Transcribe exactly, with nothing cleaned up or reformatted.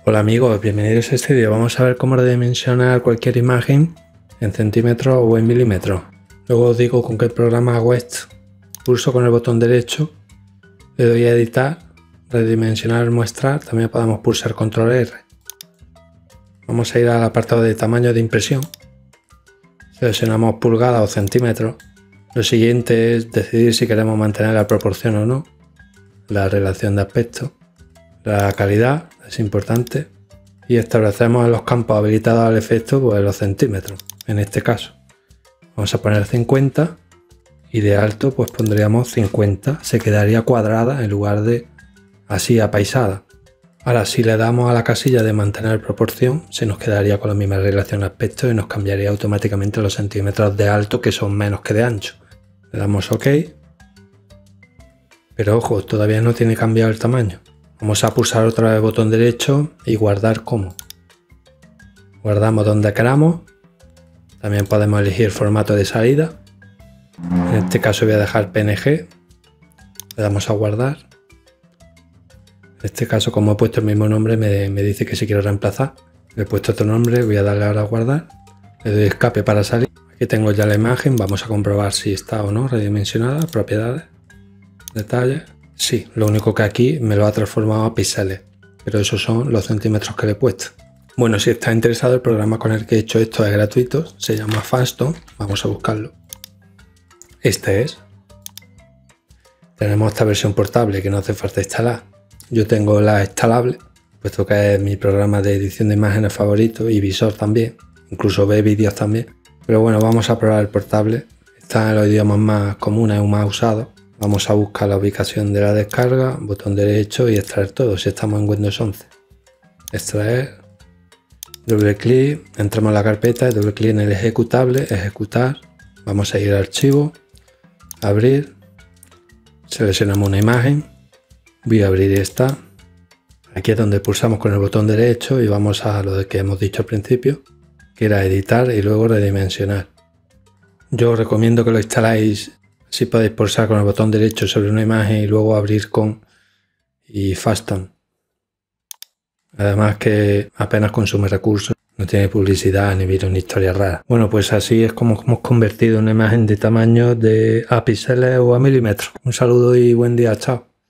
Hola amigos, bienvenidos a este vídeo. Vamos a ver cómo redimensionar cualquier imagen en centímetros o en milímetros. Luego os digo con qué programa hago esto. Pulso con el botón derecho, le doy a editar, redimensionar, mostrar. También podemos pulsar control R. Vamos a ir al apartado de tamaño de impresión. Seleccionamos pulgadas o centímetros. Lo siguiente es decidir si queremos mantener la proporción o no. La relación de aspecto. La calidad es importante y establecemos en los campos habilitados al efecto pues los centímetros. En este caso vamos a poner cincuenta y de alto pues pondríamos cincuenta, se quedaría cuadrada en lugar de así apaisada. Ahora si le damos a la casilla de mantener proporción se nos quedaría con la misma relación de aspecto y nos cambiaría automáticamente los centímetros de alto, que son menos que de ancho. Le damos OK, pero ojo, todavía no tiene cambiado el tamaño. Vamos a pulsar otra vez el botón derecho y guardar como. Guardamos donde queramos. También podemos elegir formato de salida. En este caso voy a dejar P N G. Le damos a guardar. En este caso, como he puesto el mismo nombre, me, me dice que si quiero reemplazar. Le he puesto otro nombre, voy a darle ahora a guardar. Le doy escape para salir. Aquí tengo ya la imagen. Vamos a comprobar si está o no redimensionada. Propiedades. Detalles. Sí, lo único que aquí me lo ha transformado a píxeles, pero esos son los centímetros que le he puesto. Bueno, si está interesado, el programa con el que he hecho esto es gratuito, se llama Faston, vamos a buscarlo. Este es. Tenemos esta versión portable que no hace falta instalar. Yo tengo la instalable, puesto que es mi programa de edición de imágenes favorito y visor también, incluso ve vídeos también. Pero bueno, vamos a probar el portable, está en los idiomas más comunes o más usados. Vamos a buscar la ubicación de la descarga, botón derecho y extraer todo si estamos en Windows once. Extraer, doble clic, entramos en la carpeta, doble clic en el ejecutable, ejecutar. Vamos a ir a archivo, abrir, seleccionamos una imagen, voy a abrir esta. Aquí es donde pulsamos con el botón derecho y vamos a lo que hemos dicho al principio, que era editar y luego redimensionar. Yo os recomiendo que lo instaláis. Si podéis pulsar con el botón derecho sobre una imagen y luego abrir con y Faston. Además que apenas consume recursos, no tiene publicidad ni virus ni historias raras. Bueno, pues así es como hemos convertido una imagen de tamaño de a píxeles o a milímetros. Un saludo y buen día, chao.